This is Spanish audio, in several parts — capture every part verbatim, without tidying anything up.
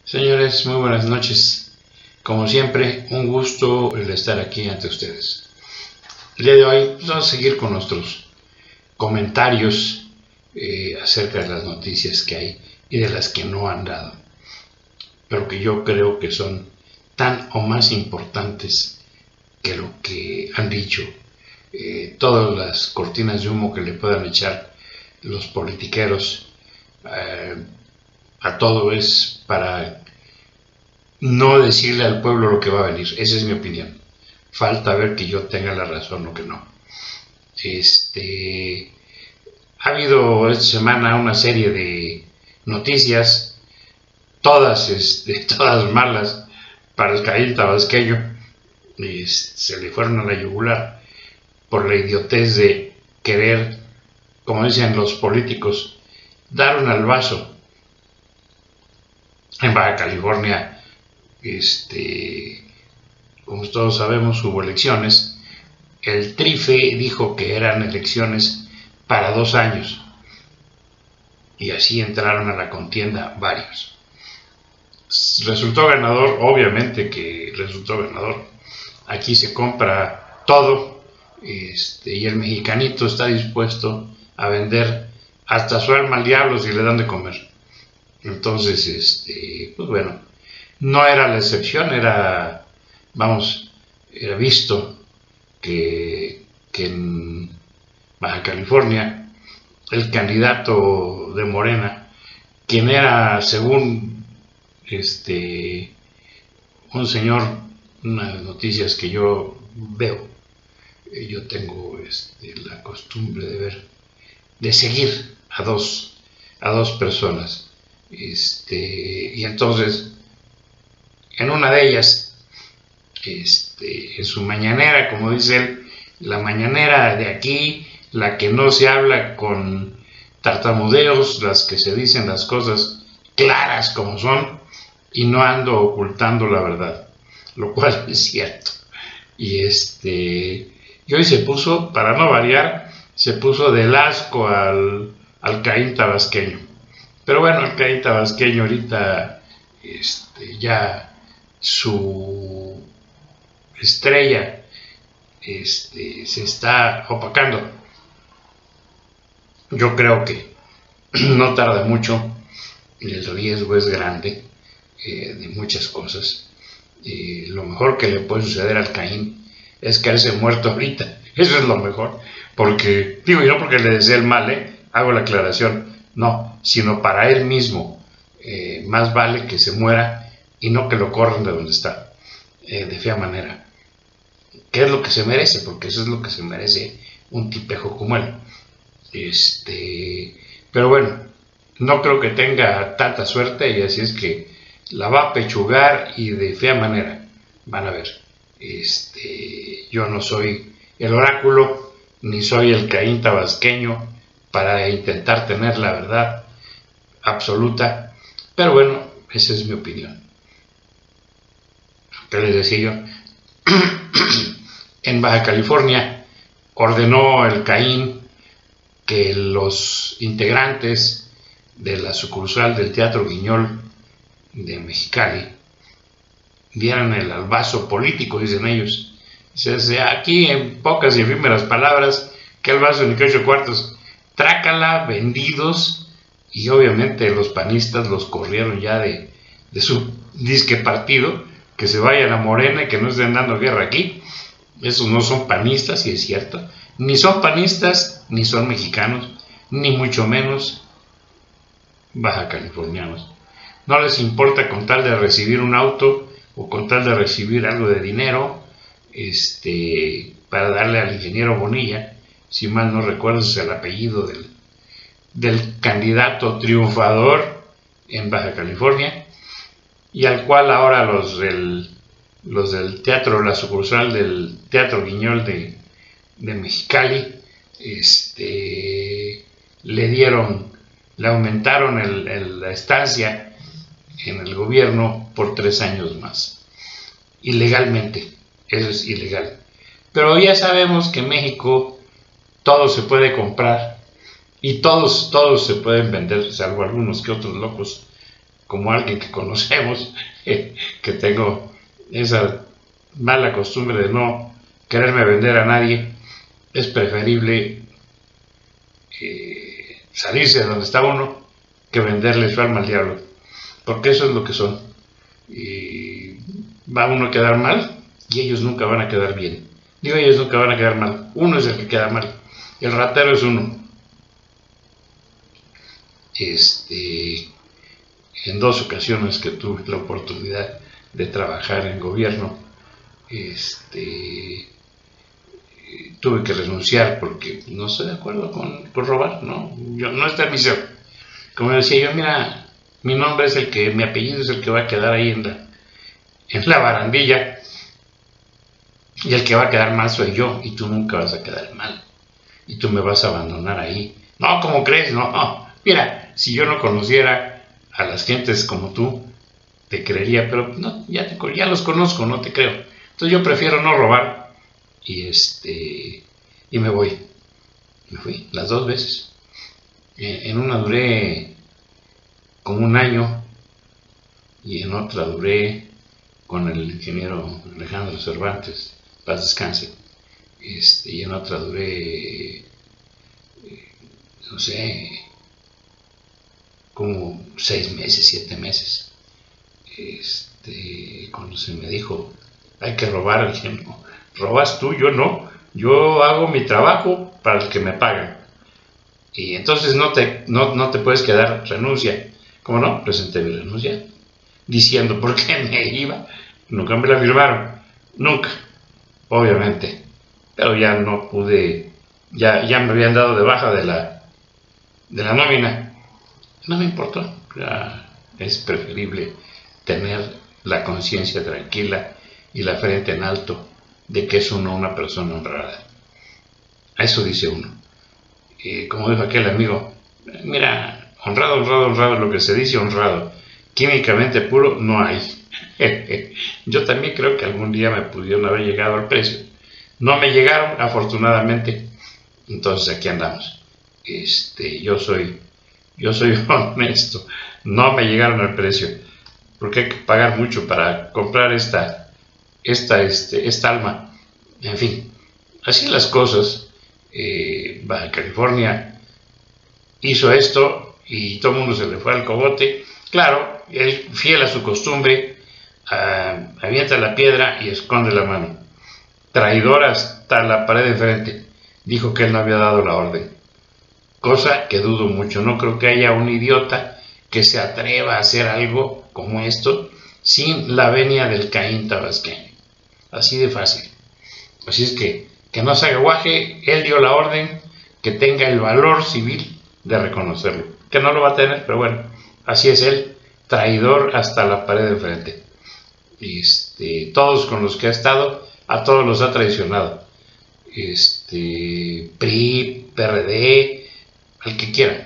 Señores, muy buenas noches. Como siempre, un gusto el estar aquí ante ustedes. El día de hoy pues, vamos a seguir con nuestros comentarios eh, acerca de las noticias que hay y de las que no han dado, pero que yo creo que son tan o más importantes que lo que han dicho. Eh, todas las cortinas de humo que le puedan echar los politiqueros eh, a todo es para no decirle al pueblo lo que va a venir. Esa es mi opinión. Falta ver que yo tenga la razón o que no. Este, ha habido esta semana una serie de noticias, todas, este, todas malas para el Caín tabasqueño. Y se le fueron a la yugular por la idiotez de querer, como dicen los políticos, dar un albazo. En Baja California, este, como todos sabemos, hubo elecciones. El Trife dijo que eran elecciones para dos años y así entraron a la contienda varios. Resultó ganador, obviamente que resultó ganador. Aquí se compra todo, este, y el mexicanito está dispuesto a vender hasta su alma al diablo si le dan de comer. Entonces, este, pues bueno, no era la excepción, era, vamos, era visto que, que en Baja California el candidato de Morena, quien era, según este, un señor, unas noticias que yo veo, yo tengo este, la costumbre de ver, de seguir a dos, a dos personas. Este, y entonces, en una de ellas, este, en su mañanera, como dice él, la mañanera de aquí, la que no se habla con tartamudeos, las que se dicen las cosas claras como son, y no ando ocultando la verdad, lo cual es cierto. Y este, y hoy se puso, para no variar, se puso del asco al, al Caín tabasqueño. Pero bueno, el Caín tabasqueño ahorita este, ya su estrella este, se está opacando. Yo creo que no tarda mucho, el riesgo es grande eh, de muchas cosas. Eh, lo mejor que le puede suceder al Caín es caerse muerto ahorita. Eso es lo mejor. Porque, digo, y no porque le desee el mal, ¿eh? Hago la aclaración. No, sino para él mismo. Eh, más vale que se muera y no que lo corran de donde está, eh, de fea manera. ¿Qué es lo que se merece? Porque eso es lo que se merece un tipejo como él. Este, pero bueno, no creo que tenga tanta suerte y así es que la va a pechugar y de fea manera. Van a ver. Este, yo no soy el oráculo ni soy el Caín tabasqueño para intentar tener la verdad absoluta, pero bueno, esa es mi opinión. ¿Qué les decía yo? En Baja California ordenó el Caín que los integrantes de la sucursal del Teatro Guiñol de Mexicali dieran el albazo político, dicen ellos. Dice, aquí en pocas y efímeras palabras, que albazo ni que ocho cuartos, trácala, vendidos, y obviamente los panistas los corrieron ya de, de su disque partido, que se vayan a Morena y que no estén dando guerra aquí. Esos no son panistas, y es cierto, ni son panistas, ni son mexicanos, ni mucho menos baja californianos. No les importa con tal de recibir un auto o con tal de recibir algo de dinero, este, para darle al ingeniero Bonilla, si mal no recuerdo es el apellido del, del candidato triunfador en Baja California, y al cual ahora los del, los del teatro, la sucursal del Teatro Guiñol de, de Mexicali, este, le dieron, le aumentaron el, el, la estancia en el gobierno por tres años más, ilegalmente. Eso es ilegal, pero ya sabemos que en México todo se puede comprar y todos, todos se pueden vender, salvo algunos que otros locos como alguien que conocemos, eh, que tengo esa mala costumbre de no quererme vender a nadie, es preferible eh, salirse de donde está uno que venderle su alma al diablo, porque eso es lo que son. Y va uno a quedar mal y ellos nunca van a quedar bien. Digo, ellos nunca van a quedar mal, uno es el que queda mal, el ratero es uno. Este, en dos ocasiones que tuve la oportunidad de trabajar en gobierno, este, tuve que renunciar porque no estoy de acuerdo con, con robar, ¿no? Yo, no está en mi ser. Como decía yo, mira, mi nombre es el que, mi apellido es el que va a quedar ahí en la, en la barandilla, y el que va a quedar mal soy yo, y tú nunca vas a quedar mal, y tú me vas a abandonar ahí. No, ¿cómo crees? No, no. Mira, si yo no conociera a las gentes como tú, te creería, pero no, ya, te, ya los conozco, no te creo. Entonces yo prefiero no robar, y este, y me voy. Me fui las dos veces. En una duré como un año, y en otra duré con el ingeniero Alejandro Cervantes, paz descanse, este, y en otra duré, eh, no sé, como seis meses, siete meses. Este, cuando se me dijo, hay que robar, dije, no, robas tú, yo no, yo hago mi trabajo para el que me pagan. Y entonces no te, no, no te puedes quedar, renuncia. ¿Cómo no? Presenté mi renuncia, diciendo por qué me iba. Nunca me la firmaron, nunca, obviamente. Pero ya no pude, ya, ya me habían dado de baja de la, de la nómina. No me importó, ya es preferible tener la conciencia tranquila y la frente en alto de que es uno una persona honrada. A eso dice uno. Eh, como dijo aquel amigo, mira, honrado, honrado, honrado, lo que se dice honrado, químicamente puro no hay. Yo también creo que algún día me pudieron haber llegado al precio. No me llegaron, afortunadamente. Entonces aquí andamos. Este, yo soy, yo soy honesto. No me llegaron al precio, porque hay que pagar mucho para comprar esta, esta, este, esta alma. En fin, así las cosas. Eh, Baja California hizo esto y todo el mundo se le fue al cogote. Claro, él, fiel a su costumbre, uh, avienta la piedra y esconde la mano. Traidor hasta la pared de enfrente. Dijo que él no había dado la orden, cosa que dudo mucho. No creo que haya un idiota que se atreva a hacer algo como esto sin la venia del Caín tabasqueño. Así de fácil. Así es que que no se haga guaje, él dio la orden, que tenga el valor civil de reconocerlo, que no lo va a tener, pero bueno, así es él, traidor hasta la pared de enfrente. Este, todos con los que ha estado, a todos los ha traicionado. Este, P R I, P R D, al que quiera.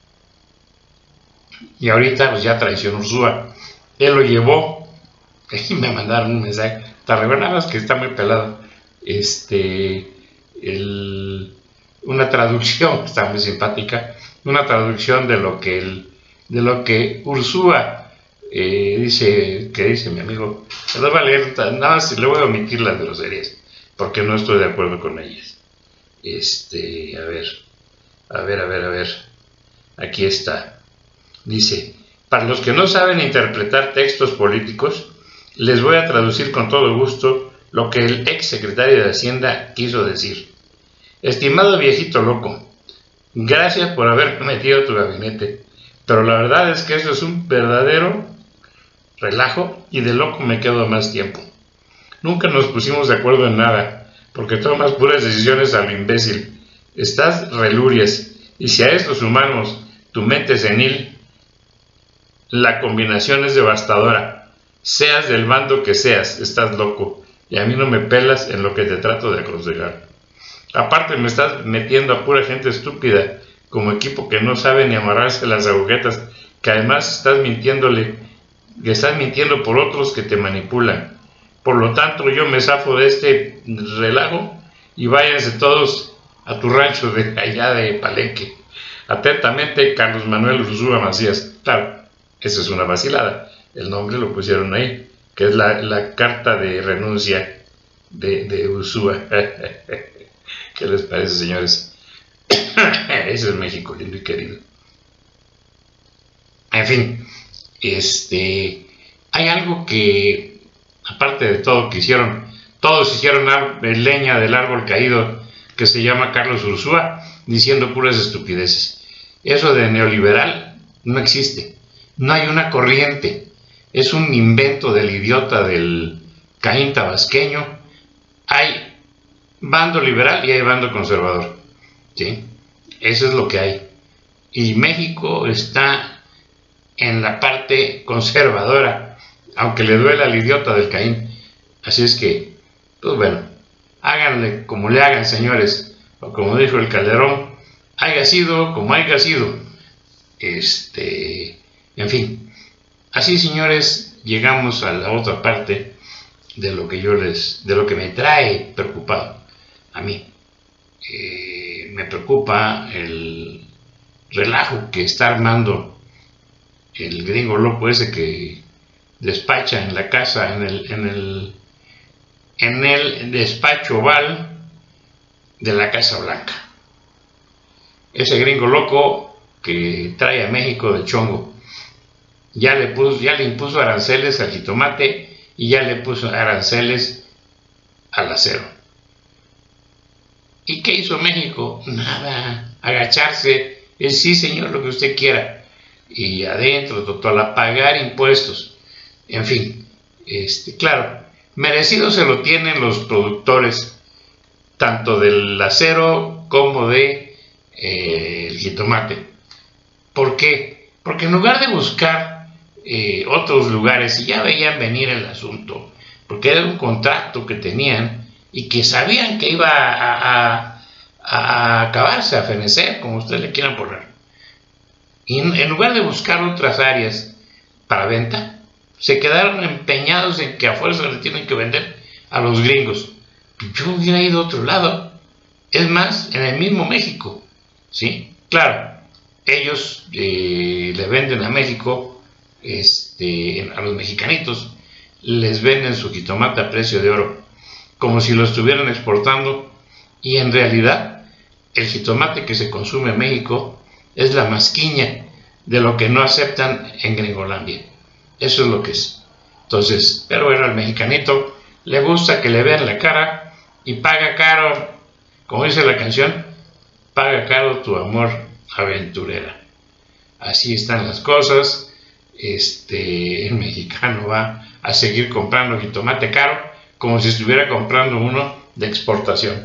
Y ahorita pues ya traicionó Ursúa. Él lo llevó, y me mandaron un mensaje, te revelabas que está muy pelado. Este, el, una traducción, está muy simpática, una traducción de lo que, el, de lo que Ursúa eh, dice, que dice mi amigo. Le voy a leer, nada más le voy a omitir las groserías, porque no estoy de acuerdo con ellas. Este, a ver, a ver, a ver, a ver, aquí está. Dice, para los que no saben interpretar textos políticos, les voy a traducir con todo gusto lo que el ex secretario de Hacienda quiso decir. Estimado viejito loco, gracias por haber metido a tu gabinete, pero la verdad es que esto es un verdadero relajo y de loco me quedo más tiempo. Nunca nos pusimos de acuerdo en nada, porque tomas puras decisiones a lo imbécil. Estás relurias, y si a esto sumamos tu mente senil, la combinación es devastadora. Seas del bando que seas, estás loco. Y a mí no me pelas en lo que te trato de aconsejar. Aparte me estás metiendo a pura gente estúpida, como equipo que no sabe ni amarrarse las agujetas, que además estás mintiéndole, que estás mintiendo por otros que te manipulan. Por lo tanto, yo me zafo de este relajo y váyanse todos a tu rancho de allá de Palenque. Atentamente, Carlos Manuel Ursúa Macías. Claro, Eso es una vacilada. El nombre lo pusieron ahí, que es la, la carta de renuncia de, de Ursúa. ¿Qué les parece, señores? Eso es México, lindo y querido. En fin, este, hay algo que, aparte de todo que hicieron, todos hicieron leña del árbol caído, que se llama Carlos Ursúa, diciendo puras estupideces. Eso de neoliberal no existe. No hay una corriente. Es un invento del idiota del Caín tabasqueño. Hay bando liberal y hay bando conservador. ¿Sí? Eso es lo que hay. Y México está en la parte conservadora, aunque le duela al idiota del Caín. Así es que, pues bueno, háganle como le hagan, señores, o como dijo el Calderón, haya sido como haya sido. Este, en fin, así, señores, llegamos a la otra parte de lo que yo les, de lo que me trae preocupado a mí. Eh, me preocupa el relajo que está armando el gringo loco ese que despacha en la casa, en el, en el, en el despacho oval de la Casa Blanca. Ese gringo loco que trae a México de chongo, ya le puso, ya le impuso aranceles al jitomate y ya le puso aranceles al acero. ¿Y qué hizo México? Nada, agacharse, el sí señor, lo que usted quiera, y adentro total a pagar impuestos. En fin, este, claro, merecido se lo tienen los productores tanto del acero como de eh, el jitomate. ¿Por qué? Porque en lugar de buscar eh, otros lugares, y ya veían venir el asunto, porque era un contrato que tenían y que sabían que iba a, a, a acabarse, a fenecer, como ustedes le quieran poner. Y en, en lugar de buscar otras áreas para venta, se quedaron empeñados en que a fuerza le tienen que vender a los gringos. Yo hubiera ido a otro lado, es más, en el mismo México, ¿sí? Claro, ellos eh, le venden a México, este, a los mexicanitos, les venden su jitomate a precio de oro, como si lo estuvieran exportando, y en realidad el jitomate que se consume en México es la masquiña de lo que no aceptan en Gringolandia. Eso es lo que es. Entonces, pero bueno, al mexicanito le gusta que le vean la cara y paga caro, como dice la canción, paga caro tu amor aventurera. Así están las cosas. Este, el mexicano va a seguir comprando jitomate caro como si estuviera comprando uno de exportación.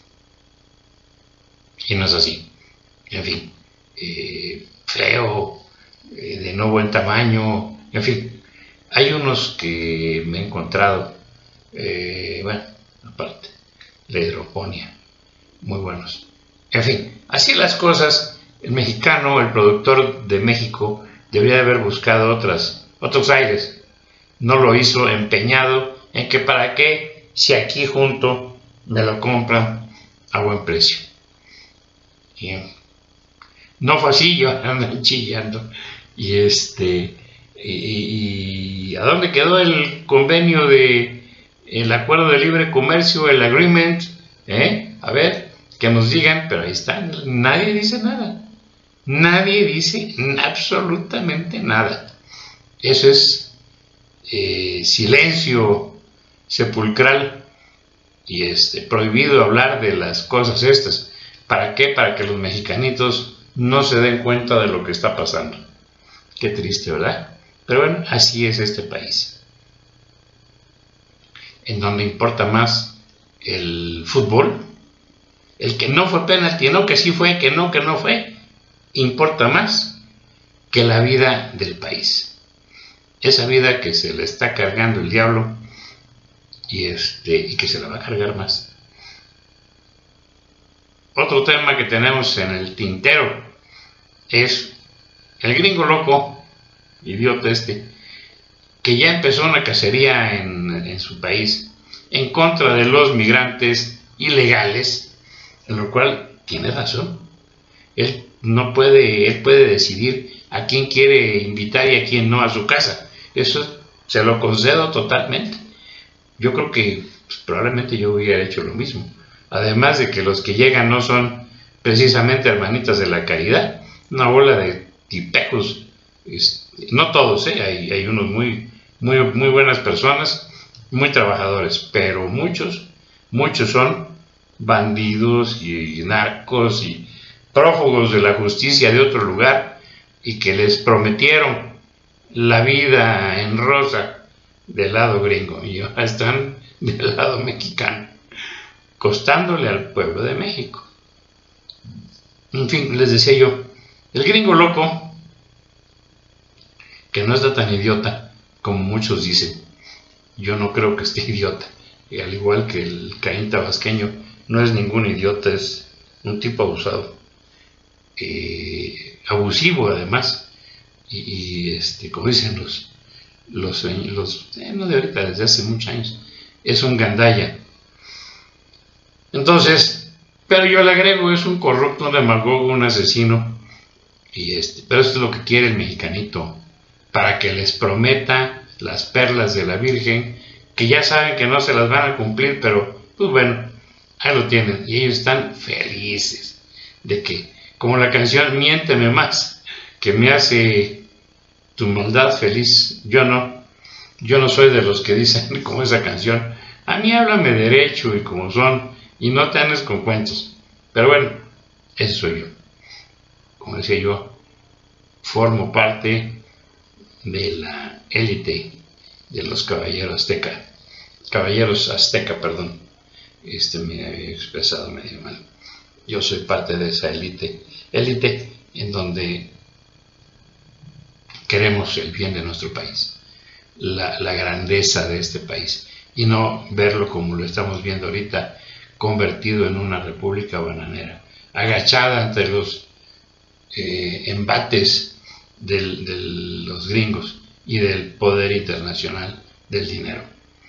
Y no es así. En fin, eh, feo, eh, de no buen tamaño, en fin. Hay unos que me he encontrado, eh, bueno, aparte, la hidroponía, muy buenos. En fin, así las cosas. El mexicano, el productor de México, debería haber buscado otras, otros aires. No lo hizo, empeñado en que para qué, si aquí junto me lo compran a buen precio. Y no fue así, yo ando chillando. Y este, y, y ¿a dónde quedó el convenio de el acuerdo de libre comercio, el agreement? ¿Eh? A ver, que nos digan, pero ahí está, nadie dice nada. Nadie dice absolutamente nada. Eso es eh, silencio sepulcral y este, prohibido hablar de las cosas estas. ¿Para qué? Para que los mexicanitos no se den cuenta de lo que está pasando. Qué triste, ¿verdad? Pero bueno, así es este país, en donde importa más el fútbol, el que no fue penalti, no que sí fue, que no, que no fue, importa más que la vida del país. Esa vida que se le está cargando el diablo y, este, y que se la va a cargar más. Otro tema que tenemos en el tintero es el gringo loco, idiota este, que ya empezó una cacería en, en su país en contra de los migrantes ilegales, en lo cual tiene razón. Él no puede, él puede decidir a quién quiere invitar y a quién no a su casa. Eso se lo concedo totalmente. Yo creo que pues, probablemente yo hubiera hecho lo mismo. Además de que los que llegan no son precisamente hermanitas de la caridad, una bola de tipejos, este, no todos, ¿eh? hay, hay unos muy, muy, muy buenas personas, muy trabajadores, pero muchos, muchos son bandidos y, y narcos y prófugos de la justicia de otro lugar y que les prometieron la vida en rosa del lado gringo y ahora están del lado mexicano, costándole al pueblo de México. En fin, les decía yo, el gringo loco, que no está tan idiota como muchos dicen, yo no creo que esté idiota, y al igual que el Caín tabasqueño, no es ningún idiota, es un tipo abusado, eh, abusivo además, y, y este, como dicen los, los, los eh, no de ahorita, desde hace muchos años, es un gandalla. Entonces, pero yo le agrego, es un corrupto, un demagogo, un asesino, y este, pero eso es lo que quiere el mexicanito, para que les prometa las perlas de la Virgen, que ya saben que no se las van a cumplir, pero pues bueno, ahí lo tienen, y ellos están felices de que, como la canción Miénteme Más, que me hace tu maldad feliz. Yo no, yo no soy de los que dicen como esa canción, a mí háblame derecho y como son, y no te andes con cuentos. Pero bueno, ese soy yo. Como decía yo, formo parte de la élite de los caballeros azteca, caballeros azteca, perdón, este me había expresado medio mal. Yo soy parte de esa élite, élite en donde queremos el bien de nuestro país, la, la grandeza de este país, y no verlo como lo estamos viendo ahorita, convertido en una república bananera, agachada ante los eh, embates del, de los gringos y del poder internacional del dinero.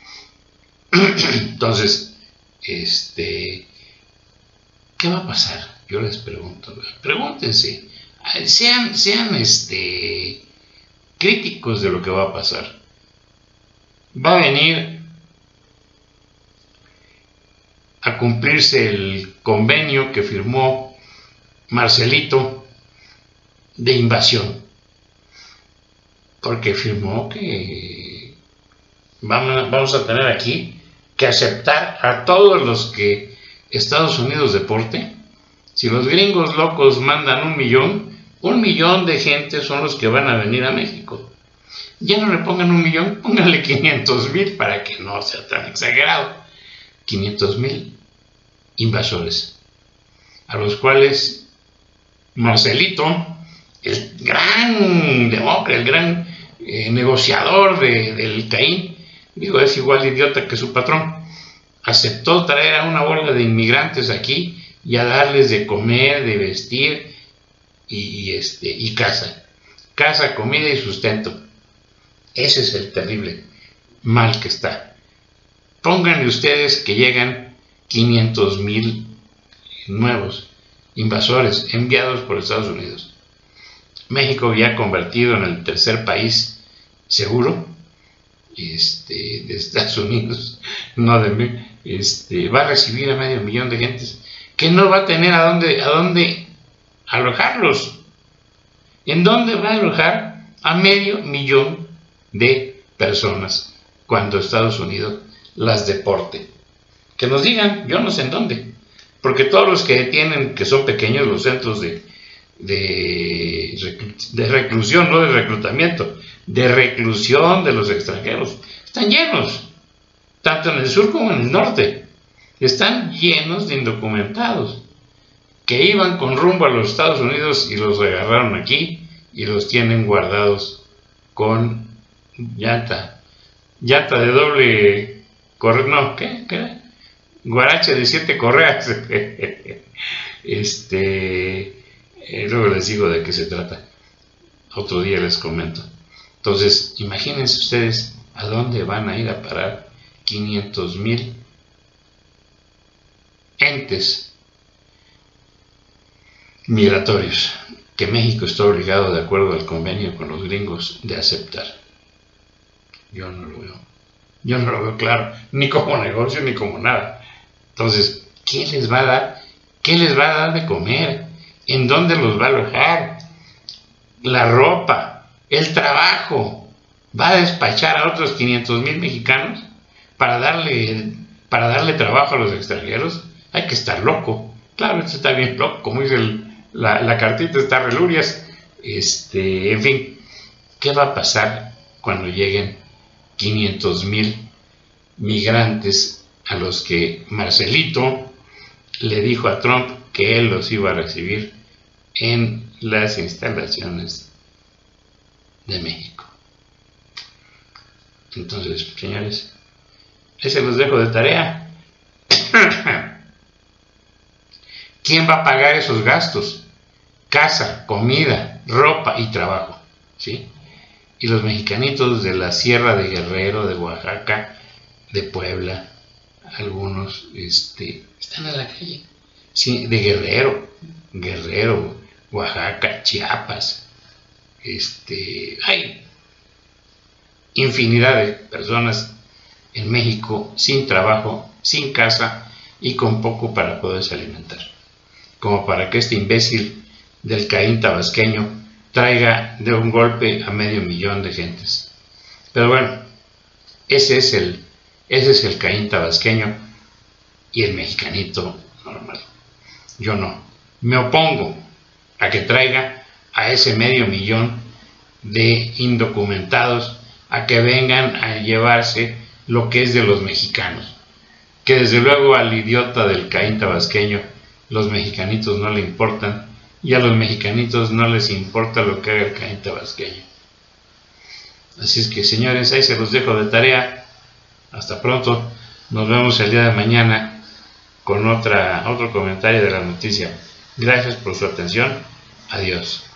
Entonces, este, ¿qué va a pasar? Yo les pregunto, pregúntense, sean, sean este, críticos de lo que va a pasar. Va a venir a cumplirse el convenio que firmó Marcelito de invasión, porque firmó que vamos a tener aquí que aceptar a todos los que Estados Unidos deporte. Si los gringos locos mandan un millón, un millón de gente son los que van a venir a México. Ya no le pongan un millón, pónganle quinientos mil para que no sea tan exagerado. quinientos mil invasores, a los cuales Marcelito, el gran demócrata, el gran eh, negociador de, del Caín, digo, es igual de idiota que su patrón, aceptó traer a una bola de inmigrantes aquí y a darles de comer, de vestir y, y, este, y casa, casa, comida y sustento. Ese es el terrible mal que está. Pónganle ustedes que llegan quinientos mil nuevos invasores enviados por Estados Unidos. México ya convertido en el tercer país seguro este, de Estados Unidos, no de, este, va a recibir a medio millón de gentes que no va a tener a dónde, a dónde alojarlos. ¿En dónde va a alojar a medio millón de personas cuando Estados Unidos las deporte? Que nos digan, yo no sé en dónde, porque todos los que tienen, que son pequeños los centros de, de, de reclusión, no de reclutamiento, de reclusión de los extranjeros, están llenos, tanto en el sur como en el norte, están llenos de indocumentados, que iban con rumbo a los Estados Unidos y los agarraron aquí y los tienen guardados con llanta, llanta de doble correa, no, ¿qué? ¿Qué? Guarache de siete correas. este, eh, luego les digo de qué se trata, otro día les comento. Entonces, imagínense ustedes a dónde van a ir a parar quinientos mil entes migratorios. que México está obligado, de acuerdo al convenio con los gringos, de aceptar. Yo no lo veo. Yo no lo veo claro, ni como negocio ni como nada. Entonces, ¿qué les va a dar? ¿Qué les va a dar de comer? ¿En dónde los va a alojar? La ropa, el trabajo. ¿Va a despachar a otros quinientos mil mexicanos para darle, para darle trabajo a los extranjeros? Hay que estar loco. Claro, esto está bien loco, como dice el, la, la cartita, está relurias. Este, en fin, ¿qué va a pasar cuando lleguen quinientos mil migrantes a los que Marcelito le dijo a Trump que él los iba a recibir en las instalaciones de México? Entonces, señores, ese los dejo de tarea. ¿Quién va a pagar esos gastos? Casa, comida, ropa y trabajo, ¿sí? Y los mexicanitos de la Sierra de Guerrero, de Oaxaca, de Puebla, algunos este, están en la calle. Sí, de Guerrero, Guerrero, Oaxaca, Chiapas. Este, hay infinidad de personas en México sin trabajo, sin casa y con poco para poderse alimentar. Como para que este imbécil del Caín tabasqueño traiga de un golpe a medio millón de gentes. Pero bueno, ese es el, ese es el Caín tabasqueño y el mexicanito normal. Yo no. Me opongo a que traiga a ese medio millón de indocumentados a que vengan a llevarse lo que es de los mexicanos. Que desde luego al idiota del Caín tabasqueño los mexicanitos no le importan, y a los mexicanitos no les importa lo que haga el Caín tabasqueño. Así es que, señores, ahí se los dejo de tarea. Hasta pronto. Nos vemos el día de mañana con otra, otro comentario de la noticia. Gracias por su atención. Adiós.